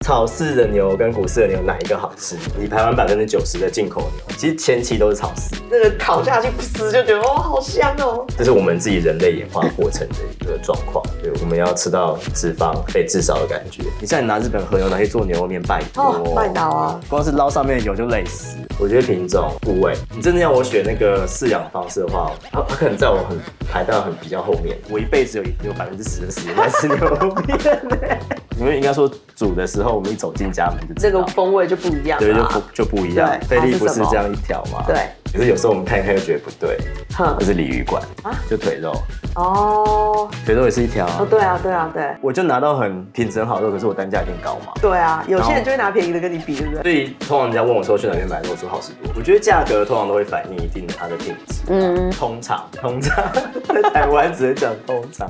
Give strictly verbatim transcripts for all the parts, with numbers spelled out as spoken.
草饲的牛跟谷饲的牛哪一个好吃？以台湾百分之九十的进口牛，其实前期都是草饲， 那个烤下去，噗就觉得哦，好香哦。 这是我们自己人类演化过程的一个状况。对，我们要吃到脂肪被至少的感觉。你像你拿日本和牛拿去做牛肉面，拜托， 哦，麦当啊， 光是捞上面的油就累死。我觉得品种、部位，你真的要我选那个饲养方式的话，它它可能在我很排到很比较后面。我一辈子有有百分之十的时间在吃牛肉面呢。因为应该说煮的时候，我们一走进家门就知道这个风味就不一样， 对，就不就不一样。菲力不是这样一条吗？ 对。 可是有时候我们看一看又觉得不对，这是鲤鱼馆啊，就腿肉。哦，腿肉也是一条啊。 哦，对啊，对啊，对。 我就拿到很品质很好的肉，可是我单价一定高嘛。 对啊，有些人就会拿便宜的跟你比，对不对？ 所以通常人家问我说去哪边买肉，我说好市多。我觉得价格通常都会反映一定的它的品质。嗯，通常，通常在台湾只能讲通常。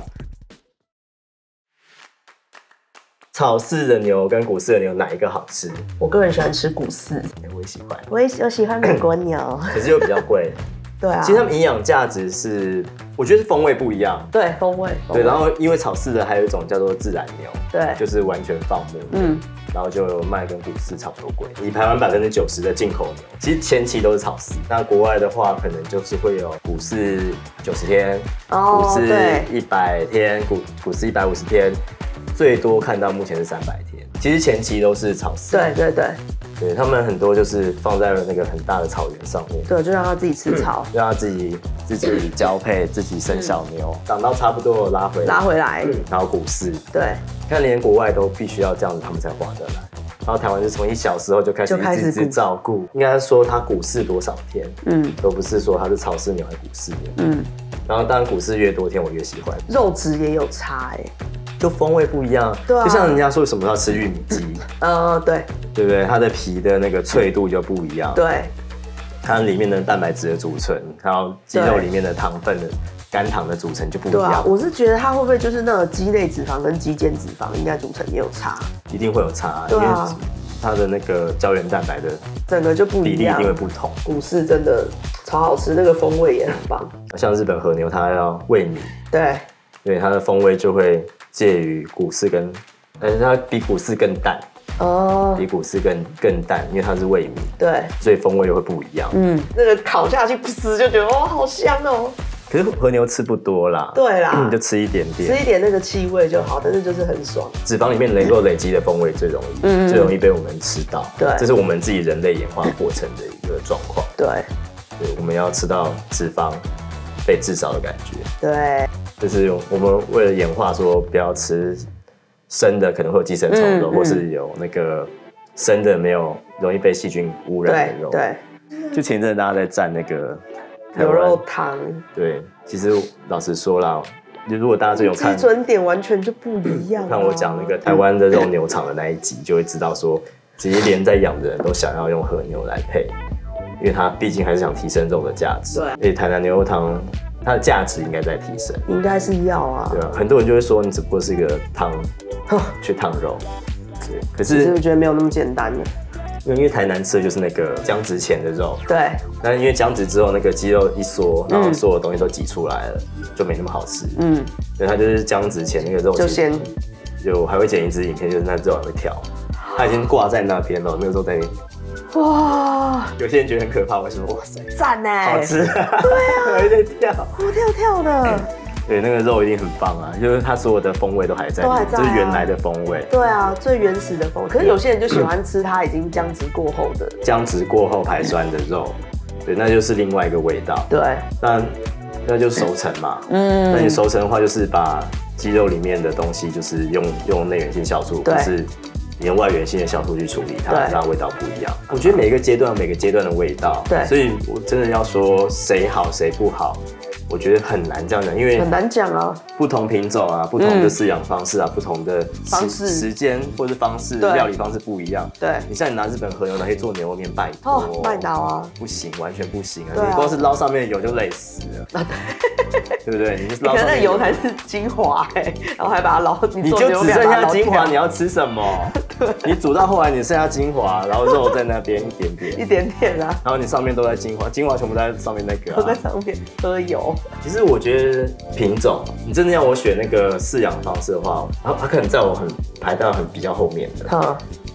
草饲的牛跟谷饲的牛哪一个好吃？ 我个人喜欢吃谷饲， 我也喜欢， 我也我喜欢美国牛， 可是又比较贵。 对啊， 其实它们营养价值是，我觉得是风味不一样。 对，风味。 对，然后因为草饲的还有一种叫做自然牛， 对， 就是完全放牧，嗯，然后就卖跟谷饲差不多贵。以台湾百分之九十的进口牛，其实前期都是草饲，那国外的话可能就是会有谷饲九十天， 哦， 谷饲一百天，谷谷饲一百五十天。最多看到目前是三百天，其实前期都是草饲。 对对对， 对他们很多就是放在了那个很大的草原上面， 对，就让它自己吃草， 嗯、让它自己自己交配，自己生小牛，嗯、长到差不多拉回来， 拉回来， 嗯、然后谷饲。 对， 看连国外都必须要这样子，他们才划得来。然后台湾是从一小时候就开始一直直照顾，应该说它谷饲多少天，嗯，都不是说它是草饲牛还是谷饲牛，嗯。然后当然谷饲越多天，我越喜欢， 肉质也有差哎。 就风味不一样， 对啊， 就像人家说什么要吃玉米鸡， 呃，对， 对不对？它的皮的那个脆度就不一样， 对， 它里面的蛋白质的组成，还有鸡肉里面的糖分的肝糖的组成就不一样。 对啊，我是觉得它会不会就是那个鸡内脂肪跟肌腱脂肪应该组成也有差？ 一定会有差， 对啊， 因为它的那个胶原蛋白的整个就不一样， 比例一定会不同。 谷饲真的超好吃，那个风味也很棒。 像日本和牛，它要喂米， 对， 对，它的风味就会介于谷饲跟，但是它比谷饲更淡哦，比谷饲更更淡，因为它是喂米， 对， 所以风味又会不一样。嗯， 那个烤下去，噗就觉得哦，好香哦。 可是和牛吃不多啦， 对啦， 你就吃一点点， 吃一点那个气味就好，但是就是很爽。 脂肪里面能够累积的风味最容易，嗯、最容易被我们吃到。 对， 这是我们自己人类演化过程的一个状况。 对， 对，我们要吃到脂肪被至少的感觉。 对， 就是我们为了演化说不要吃生的，可能会有寄生虫肉，嗯嗯、或是有那个生的没有容易被细菌污染的肉。 对， 对就前一阵大家在蘸那个。 牛肉汤， 对，其实老实说啦，如果大家最有看基准点完全就不一样、啊。 看我讲那个台湾的肉牛场的那一集，就会知道说，其实连在养的人都想要用和牛来配，因为它毕竟还是想提升肉的价值。对，而且台南牛肉汤它的价值应该在提升， 应该是要啊。 对啊，很多人就会说你只不过是一个汤去烫肉，对，可是是觉得没有那么简单的。 因为台南吃的就是那个姜汁前的肉， 对。 但因为姜汁之后，那个鸡肉一缩，然后所有东西都挤出来了，嗯、就没那么好吃。嗯，所以它就是姜汁前那个肉就先， 就还会剪一支影片，就是那肉还会跳，它已经挂在那边了，那个时候在。哇！有些人觉得很可怕，我说哇塞， 赞呢， 好吃。对啊，还在跳， 活跳跳的。 对，那个肉一定很棒啊，就是它所有的风味都还在， 都还在、啊， 就是原来的风味。 对啊，最原始的风味。可是有些人就喜欢吃它已经姜汁过后的， 姜汁过后排酸的肉，对，那就是另外一个味道。 对， 那那就熟成嘛。嗯，那你熟成的话，就是把鸡肉里面的东西，就是用用内源性酵素，或是你用外源性的酵素去处理它，让它味道不一样。我觉得每个阶段有每个阶段的味道，对，所以我真的要说谁好谁不好。我觉得很难这样讲，因为很难讲啊。不同品种啊，不同的饲养方式啊，嗯、不同的方式、时间或者是方式、料理方式不一样。对，你像你拿日本和牛拿去做牛肉面，拜托， 哦，麦当啊， 不行，完全不行啊！你光是捞上面的油就累死了，啊、对不对？你捞上面的油才是精华哎，然后还把它捞， 你就只剩下精华，你要吃什么？对，你煮到后来你剩下精华，然后肉在那边一点点， 一点点啊， 然后你上面都在精华，精华全部在上面那个、啊， 都在上面喝油。 其实我觉得品种，你真的要我选那个饲养方式的话，它它可能在我很排到很比较后面的。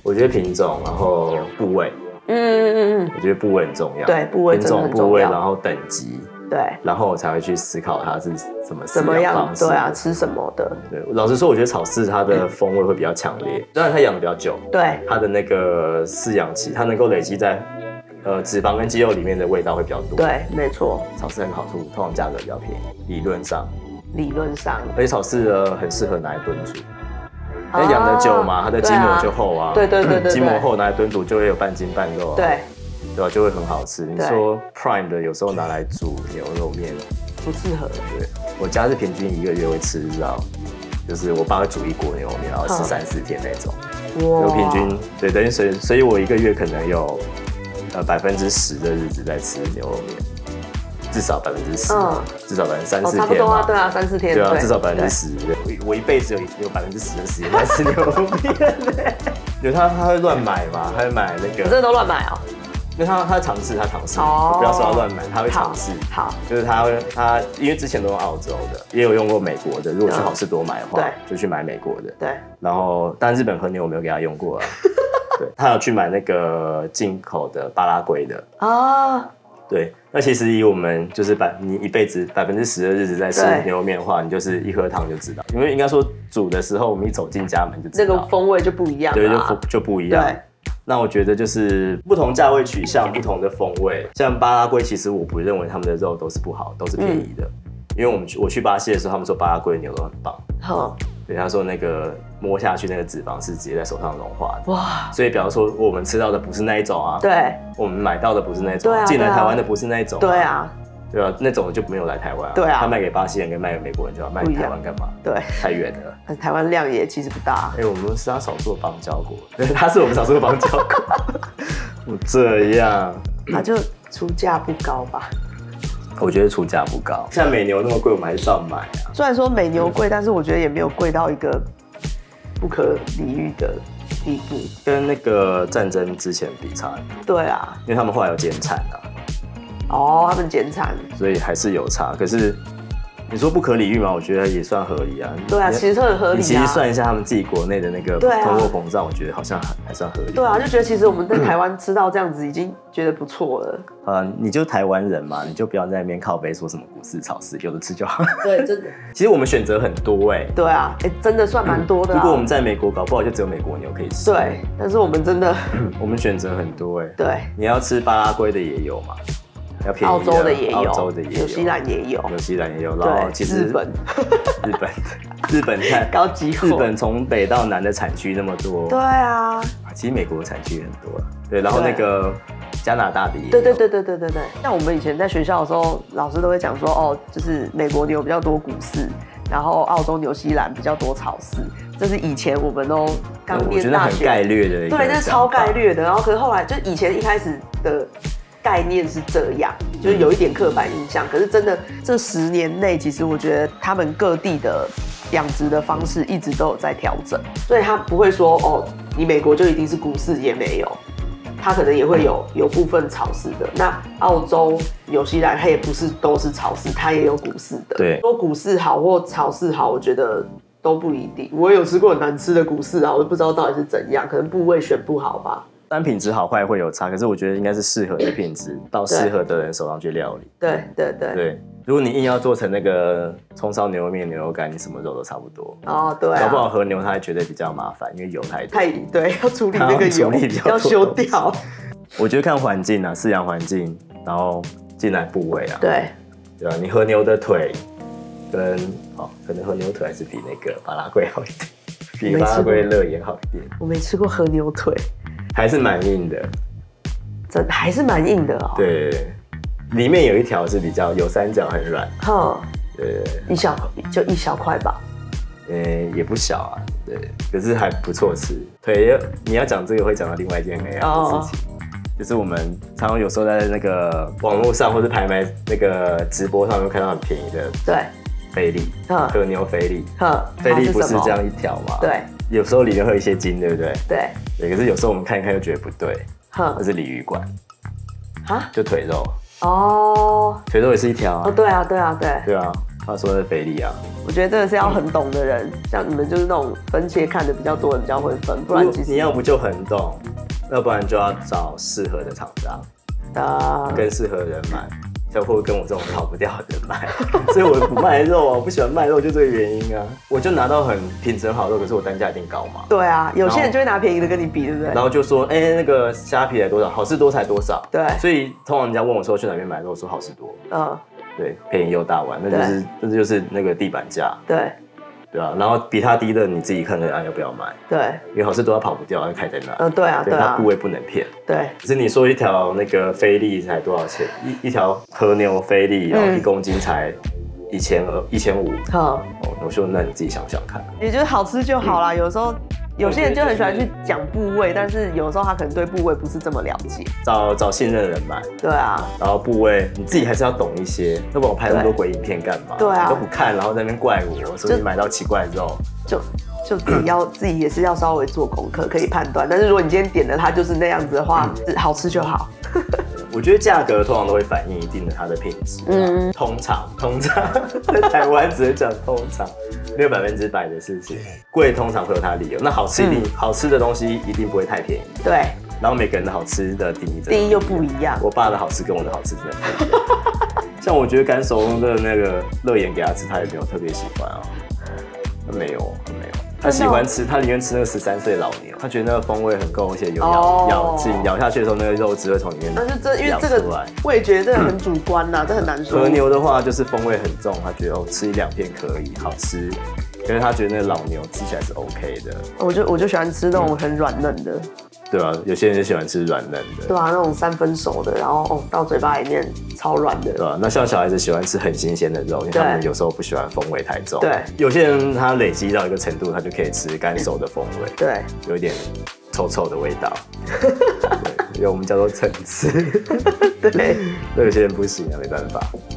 我觉得品种，然后部位， 嗯嗯嗯嗯， 我觉得部位很重要。 对，部位品真的种、部位， 很重要。 然后等级， 对， 然后我才会去思考它是怎么怎么样？ 方式对啊，吃什么的？ 对，老实说，我觉得草饲它的风味会比较强烈，当然它养的比较久， 对， 它的那个饲养期，它能够累积在呃脂肪跟肌肉里面的味道会比较多。 对，没错。 草饲很好处，通常价格比较便宜，理论上。 理论上， 而且草饲呢很适合拿来炖煮，因为养的久嘛，它的筋膜就厚啊。 对对对对， 筋膜厚拿来炖煮就会有半筋半肉啊。 对， 对吧？就会很好吃。你说 Prime 的有时候拿来煮牛肉面不适合。 对，我家是平均一个月会吃到，就是我爸会煮一锅牛肉面，然后吃三四天那种。 哇， 就平均对，等于所以所以我一个月可能有呃百分之十的日子在吃牛肉面。至少百分之十，至少百分之三四天嘛， 差不多啊，对啊，三四天， 对啊，至少百分之十。我一辈子有有百分之十的时间在吃牛肉面，因为他他会乱买嘛，他会买那个， 真的都乱买哦。 因为他他尝试，他尝试，我不要说他乱买，他会尝试。 好， 就是他会他因为之前都用澳洲的，也有用过美国的。如果去好事多买的话，就去买美国的。 对。 然后，但日本和牛我没有给他用过啊。对，他有去买那个进口的巴拉圭的啊。对，那其实以我们就是百你一辈子百分之十的日子在吃牛肉面的话，你就是一喝汤就知道，因为应该说煮的时候，我们一走进家门就知道， 这个风味就不一样， 对，就就不一样。对，那我觉得就是不同价位取向，不同的风味。像巴拉圭，其实我不认为他们的肉都是不好，都是便宜的，嗯、因为我们去我去巴西的时候，他们说巴拉圭的牛肉很棒。好。对，他说那个摸下去那个脂肪是直接在手上融化的，哇！所以比方说我们吃到的不是那一种啊，对，我们买到的不是那种，进来台湾的不是那一种，对啊，对啊，那种就没有来台湾，对啊，他卖给巴西人跟卖给美国人就要卖给台湾干嘛？对，太远了，台湾量也其实不大。哎，我们是他少数的邦交国，对，他是我们少数的邦交国，我这样，那就出价不高吧？我觉得出价不高，像美牛那么贵，我们还是照买啊。虽然说美牛贵，但是我觉得也没有贵到一个不可理喻的地步。跟那个战争之前比差很多。对啊，因为他们后来有减产啊。哦，他们减产，所以还是有差。可是你说不可理喻吗？我觉得也算合理啊。对啊，其实很合理啊。你其实算一下他们自己国内的那个通货膨胀，我觉得好像还算合理。对啊，就觉得其实我们在台湾吃到这样子已经觉得不错了。呃，你就台湾人嘛，你就不要在那边靠背说什么股市、炒市，有的吃就好。对，真的。其实我们选择很多哎、欸。对啊，哎、欸，真的算蛮多的、啊。如果我们在美国，搞不好就只有美国牛可以吃。对，但是我们真的，我们选择很多哎、欸。对，你要吃巴拉圭的也有嘛。要便宜的，澳洲的也有，澳洲的也有，纽西兰也有，纽西兰也有。然后其实日本，日本，日本看高级货，日本从北到南的产区那么多。对啊，其实美国的产区也很多了。对，然后那个加拿大的也有。对对对对对对对。像我们以前在学校的时候，老师都会讲说，哦，就是美国牛比较多股市，然后澳洲、纽西兰比较多草饲。这是以前我们都刚念大学，很概略的一个，对，那是超概略的。然后可是后来就以前一开始的概念是这样，就是有一点刻板印象。可是真的这十年内，其实我觉得他们各地的养殖的方式一直都有在调整，所以他不会说哦，你美国就一定是股市，也没有，他可能也会有有部分草饲的。那澳洲、纽西兰它也不是都是草饲，它也有股市的。对，说股市好或草饲好，我觉得都不一定。我有吃过很难吃的股市啊，我都不知道到底是怎样，可能部位选不好吧。但品质好坏会有差，可是我觉得应该是适合的品质到适合的人手上去料理。对对对对，如果你硬要做成那个葱烧牛肉面、牛肉干，你什么肉都差不多。哦，对、啊，搞不好和牛它还觉得比较麻烦，因为油太多。太对，要处理那个油，要修掉。我觉得看环境啊，饲养环境，然后进来部位啊。对，对吧？你和牛的腿跟哦，可能和牛腿还是比那个巴拉圭好一点，比巴拉圭乐也好一点。我没吃过和牛腿。还是蛮硬的，真还是蛮硬的哦。对，里面有一条是比较有三角，很软。哼，对，一小就一小块吧。呃、欸，也不小啊，对，可是还不错吃。腿，你要讲这个会讲到另外一件很好的事情，哦、就是我们常常有时候在那个网络上或是拍卖那个直播上面看到很便宜的，对，菲力，和牛菲力，菲力不是这样一条吗？对。有时候里面会有一些筋，对不对？对。对，可是有时候我们看一看又觉得不对，那是鲤鱼管，啊，就腿肉。哦。腿肉也是一条啊。哦，对啊，对啊，对。对啊， 他说的是菲力啊。 我觉得这个是要很懂的人，嗯、像你们就是那种分切看的比较多人比较会分，不然其实你要不就很懂，要不然就要找适合的厂商，啊，跟适合的人买。就会跟我这种跑不掉的人买，所以我不卖肉啊，我不喜欢卖肉，就这个原因啊。我就拿到很品质很好的肉，可是我单价一定高嘛。 对啊，有些人就会拿便宜的跟你比，对不对？ 然后就说，哎、欸，那个虾皮才多少，好事多才多少。 对， 所以通常人家问我说去哪边买肉，我说好事多。嗯，对，便宜又大碗，那就是这就是那个地板价。 对。 对啊，然后比它低的你自己看看要不要买。 对， 因为好事多它跑不掉，它开在那。 嗯，对啊，对啊， 它部位不能骗。 对。 可是你说一条那个菲力才多少钱？一一条和牛菲力，然后一公斤才一千二、一千五。好，哦，我说那你自己想想看。 也就是好吃就好啦，有时候。有些人就很喜欢去讲部位，但是有时候他可能对部位不是这么了解。 找找信任的人买。 对啊。 然后部位你自己还是要懂一些，要不然我拍那么多鬼影片干嘛？ 对啊。 你都不看，然后在那边怪我，说你买到奇怪的肉。 就就自己要自己也是要稍微做功课，可以判断。但是如果你今天点的它就是那样子的话，嗯、好吃就好。 我觉得价格通常都会反映一定的它的品质。嗯。通常，通常在台湾只能讲通常。没有百分之百的事情，贵通常会有它的理由。那好吃一定、嗯、好吃的东西一定不会太便宜。 对。 然后每个人的好吃的定义真的定义又不一样。 我爸的好吃跟我的好吃真的不一样。像我觉得干熟的那个乐眼给他吃，他也没有特别喜欢啊。他没有，他没有。他喜欢吃，他宁愿吃那个十三岁老牛，他觉得那个风味很够，而且有咬咬劲，咬下去的时候那个肉汁会从里面那就这因为这个味觉真的很主观呐，这很难说。 和牛的话就是风味很重，他觉得哦吃一两片可以好吃，可是他觉得那个老牛吃起来是 OK 的。 我就我就喜欢吃那种很软嫩的。 对啊，有些人就喜欢吃软嫩的。 对啊，那种三分熟的，然后哦到嘴巴里面超软的。 对啊，那像小孩子喜欢吃很新鲜的肉，因为他们有时候不喜欢风味太重。 对， 有些人他累积到一个程度，他就可以吃干熟的风味。 对， 有一点臭臭的味道。对，因为我们叫做层次。 对， 那有些人不行啊，没办法。